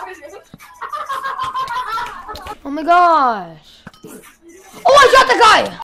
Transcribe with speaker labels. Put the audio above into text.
Speaker 1: Oh my gosh. Oh, I shot the guy!